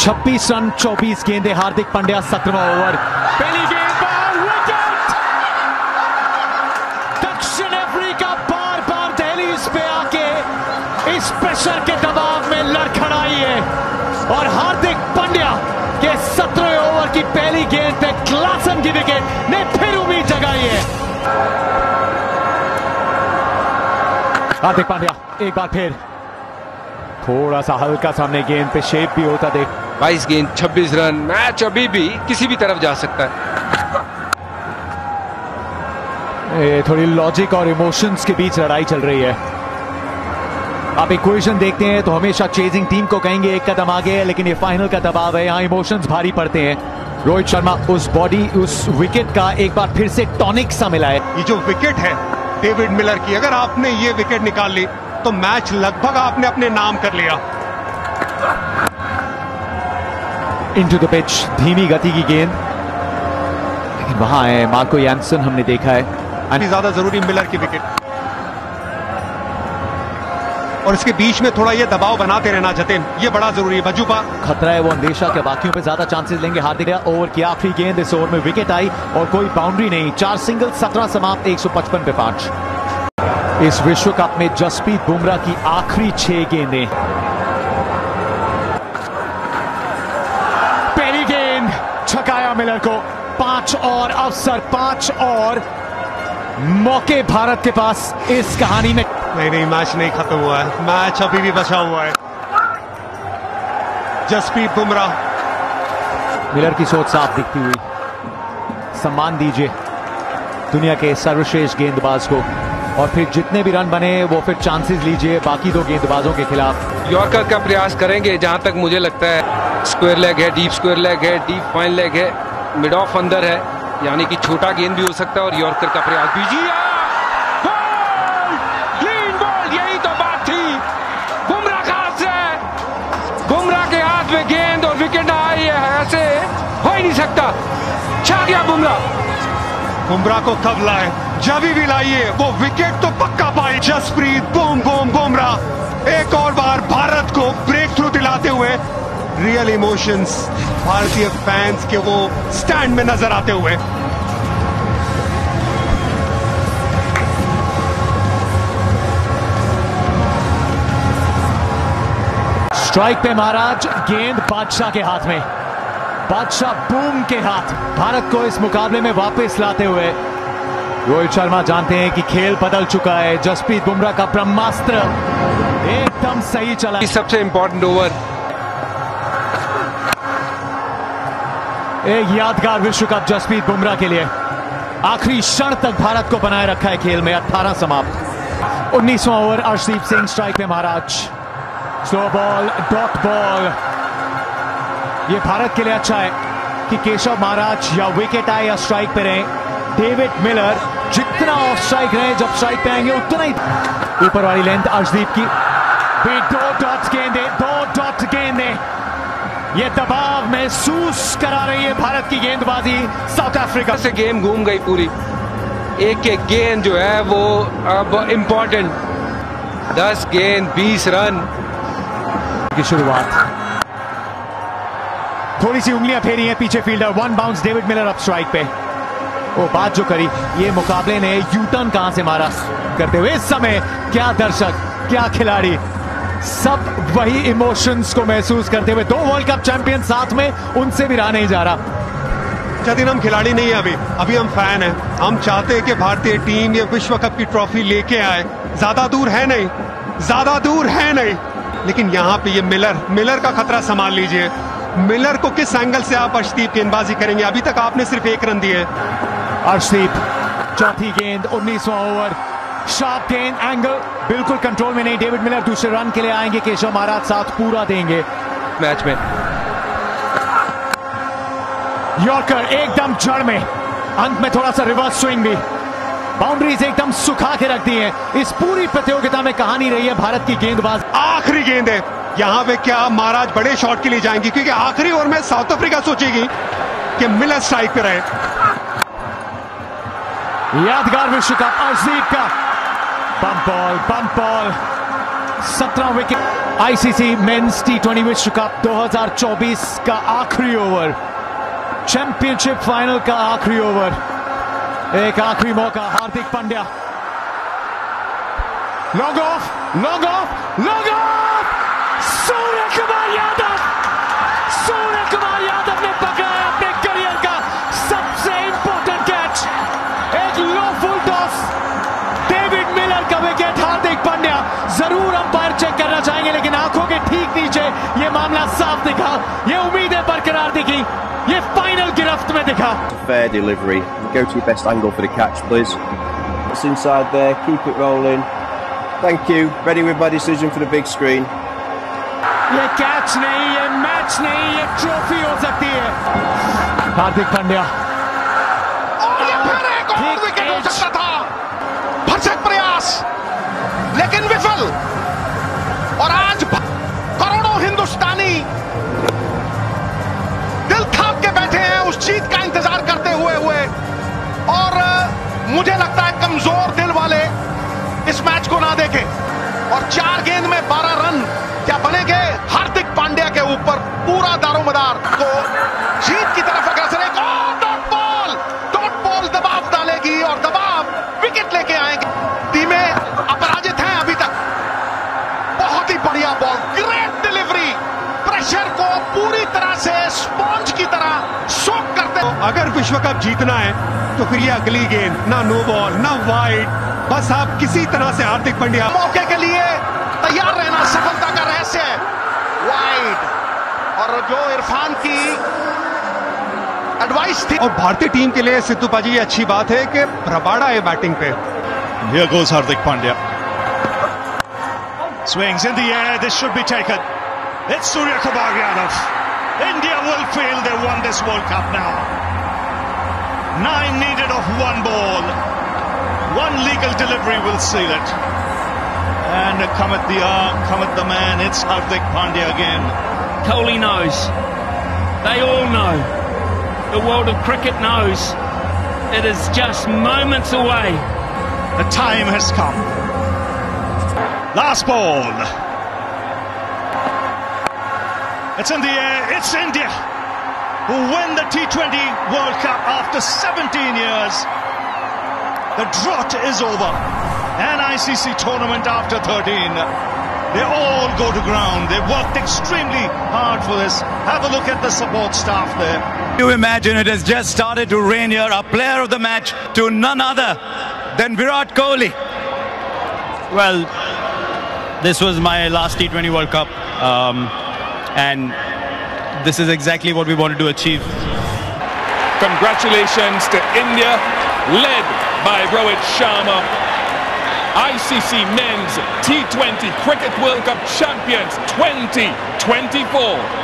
26 run 24 गेंदे। Hardik Pandya 17वां over, पहली गेंद पर विकेट। दक्षिण अफ्रीका बार बार दहलीज पे आके इस प्रेशर के दबाव में लड़खड़ाई है और हार्दिक पांड्या के 17वें ओवर की पहली गेंद पे क्लासन की विकेट ने फिर उम्मीद जगाई है। हार्दिक पांड्या एक बार फिर, थोड़ा सा हल्का सामने गेंद पे शेप भी होता देख। 22 गेंद 26 रन, मैच अभी भी किसी भी तरफ जा सकता है। थोड़ी लॉजिक और इमोशंस के बीच लड़ाई चल रही है। आप इक्वेशन देखते हैं तो हमेशा चेजिंग टीम को कहेंगे एक कदम आगे है, लेकिन ये फाइनल का दबाव है, यहाँ इमोशंस भारी पड़ते हैं। रोहित शर्मा उस बॉडी, उस विकेट का एक बार फिर से टॉनिक सा मिला है। ये जो विकेट है डेविड मिलर की, अगर आपने ये विकेट निकाल ली तो मैच लगभग आपने अपने नाम कर लिया। इनटू द पिच, धीमी गति की गेंद, लेकिन वहां है मार्को यानसन, हमने देखा है। ज्यादा जरूरी मिलर की विकेट, और इसके बीच में थोड़ा ये दबाव बनाते रहना जतिन, ये बड़ा जरूरी है। बजूपा खतरा है वो अंदेशा के बाकियों पे ज्यादा चांसेस लेंगे। हार्दिक ओवर की आखिरी गेंद, इस ओवर में विकेट आई और कोई बाउंड्री नहीं। 4 सिंगल, 17 समाप्त, 155 पे 5। इस विश्व कप में जसप्रीत बुमराह की आखिरी 6 गेंदें। पहली गेंद छकाया मिलर को। 5 और अवसर, 5 और मौके भारत के पास इस कहानी में। नहीं, मैच नहीं खत्म हुआ है, मैच अभी भी बचा हुआ है। जसप्रीत बुमराह। मिलर की सोच साफ दिखती हुई। सम्मान दीजिए दुनिया के सर्वश्रेष्ठ गेंदबाज को, और फिर जितने भी रन बने वो फिर चांसेस लीजिए बाकी 2 गेंदबाजों के खिलाफ। यॉर्कर का प्रयास करेंगे, जहां तक मुझे लगता है। स्क्वायर लेग है, डीप स्क्वायर लेग है, डीप फाइन लेग है, मिड ऑफ अंदर है, यानी कि छोटा गेंद भी हो सकता है। और यॉर्कर का प्रयास भी, क्लीन बॉल, यही तो बात थी। बुमराह का हाथ से, बुमराह के हाथ में गेंद और विकेट आई है, ऐसे हो ही नहीं सकता। छा गया बुमराह। बुमराह को कब लाए, जब भी लाइए, वो विकेट तो पक्का पाई। जसप्रीत बूम बूम बुमराह एक और बार भारत को ब्रेक थ्रू दिलाते हुए। रियल इमोशंस भारतीय फैंस के वो स्टैंड में नजर आते हुए। स्ट्राइक पे महाराज, गेंद बादशाह के हाथ में, बादशाह बूम के हाथ। भारत को इस मुकाबले में वापस लाते हुए रोहित शर्मा जानते हैं कि खेल बदल चुका है। जसप्रीत बुमराह का ब्रह्मास्त्र एकदम सही चला। सबसे इंपॉर्टेंट ओवर, एक यादगार विश्व कप जसप्रीत बुमराह के लिए। आखिरी क्षण तक भारत को बनाए रखा है खेल में। 18 समाप्त, 19वां ओवर। अर्शदीप सिंह स्ट्राइक पे Maharaj. Slow ball, dot ball. ये भारत के लिए अच्छा है कि केशव महाराज या विकेट आए या स्ट्राइक पे रहे। डेविड मिलर जितना ऑफ स्ट्राइक रहे, जब स्ट्राइक पे आएंगे उतना ही। ऊपर वाली लेंथ अर्शदीप की, 2 डॉट गेंदे, 2 डॉट गेंदे। ये दबाव महसूस करा रही है भारत की गेंदबाजी। साउथ अफ्रीका से गेम घूम गई पूरी। एक एक गेंद जो है वो अब इम्पोर्टेंट। 10 गेंद 20 रन की शुरुआत। थोड़ी सी उंगलियां फेरी है पीछे फील्डर। 1 बाउंस, डेविड मिलर अब स्ट्राइक पे। वो बात जो करी, ये मुकाबले ने यू टर्न कहां से मारा करते हुए। इस समय क्या दर्शक, क्या खिलाड़ी, सब वही इमोशंस को महसूस करते हुए। 2 वर्ल्ड कप चैंपियन साथ में, उनसे भी रहा नहीं जा रहा। जतिन, हम खिलाड़ी नहीं है अभी हम फैन हैं। हम चाहते हैं कि भारतीय टीम ये विश्व कप की ट्रॉफी लेके आए। ज्यादा दूर है नहीं, ज्यादा दूर है नहीं, लेकिन यहाँ पे ये मिलर का खतरा संभाल लीजिए। मिलर को किस एंगल से आप अर्शदीप गेंदबाजी करेंगे? अभी तक आपने सिर्फ 1 रन दिए। अर्शदीप, चौथी गेंद, 19वां ओवर। शार्प गेंद, एंगल बिल्कुल कंट्रोल में नहीं। डेविड मिलर दूसरे रन के लिए आएंगे। केशव महाराज साथ पूरा देंगे मैच में। यॉर्कर एकदम जड़ में, अंत में थोड़ा सा रिवर्स स्विंग भी। बाउंड्रीज एकदम सुखा के रख दी है। इस पूरी प्रतियोगिता में कहानी रही है भारत की गेंदबाज। आखिरी गेंद है यहाँ पे, क्या महाराज बड़े शॉट के लिए जाएंगे? क्योंकि आखिरी ओवर में साउथ अफ्रीका सोचेगी कि मिलर स्ट्राइक पे रहे। यादगार विश्व कप अर्शदीप का। बम बॉल, 17 विकेट। आईसीसी मेंस टी20 विश्व कप 2024 का आखिरी ओवर, चैंपियनशिप फाइनल का आखिरी ओवर, एक आखिरी मौका। Hardik Pandya, long off, long off, long off. Surya Kumar Yadav, Surya Kumar Yadav ने पकड़ा अपने करियर का सबसे इंपॉर्टेंट कैच। एक low full toss, David Miller का विकेट। हार्दिक पांड्या जरूर अंपायर चेक करना चाहेंगे, लेकिन आंखों के ठीक नीचे ये मामला साफ दिखा, ये उम्मीदें बरकरार दिखी, ये फाइनल गिरफ्त में दिखा। Fair delivery. Go to your best angle for the catch, please. It's inside there. Keep it rolling. Thank you. Ready with my decision for the big screen. ये कैच नहीं, ये मैच नहीं, ये ट्रॉफी हो सकती है। हार्दिक पांड्या, और ये फिर एक और विकेट हो सकता था। भरसक प्रयास, लेकिन विफल। और आज करोड़ों हिंदुस्तानी दिल थाम के बैठे हैं उस जीत का इंतजार करते हुए और मुझे लगता है कमजोर दिल वाले इस मैच को ना देखें। और 4 गेंद में 12 रन क्या बनेंगे हार्दिक पांड्या के ऊपर पूरा दारोमदार को जीत की तरफ अग्रसर। एक और डॉट बॉल दबाव डालेगी और दबाव विकेट लेके आएंगे। टीमें अपराजित हैं अभी तक। बहुत ही बढ़िया बॉल, ग्रेट डिलीवरी, प्रेशर को पूरी तरह से स्पॉन्ज की तरह सोक करते। अगर विश्व कप जीतना है तो फिर ये अगली गेंद ना नो बॉल ना वाइड, बस आप किसी तरह से हार्दिक पांड्या मौके के लिए तैयार रहना सफलता का रहस्य है। वाइड, और जो इरफान की एडवाइस थी। और भारतीय टीम के लिए सिद्धू पाजी ये अच्छी बात है कि रबाड़ा है बैटिंग पे। Here goes Hardik Pandya. Swings in the air, this should be taken. It's Surya Kumar Yadav. India will feel they won this World Cup now. 9 needed of 1 ball. 1 legal delivery will seal it. And come at the arm, come at the man, it's Hardik Pandya again. Kohli knows. They all know. The world of cricket knows. It is just moments away. The time has come. Last ball. It's in the air. It's India who win the T20 World Cup after 17 years. The drought is over. An ICC tournament after 13. They all go to ground. They worked extremely hard for this. Have a look at the support staff there. You imagine it has just started to rain here. Our player of the match to none other than Virat Kohli. Well, this was my last T20 World Cup, and this is exactly what we wanted to achieve. Congratulations to India, led by Rohit Sharma, ICC Men's T20 Cricket World Cup champions 2024.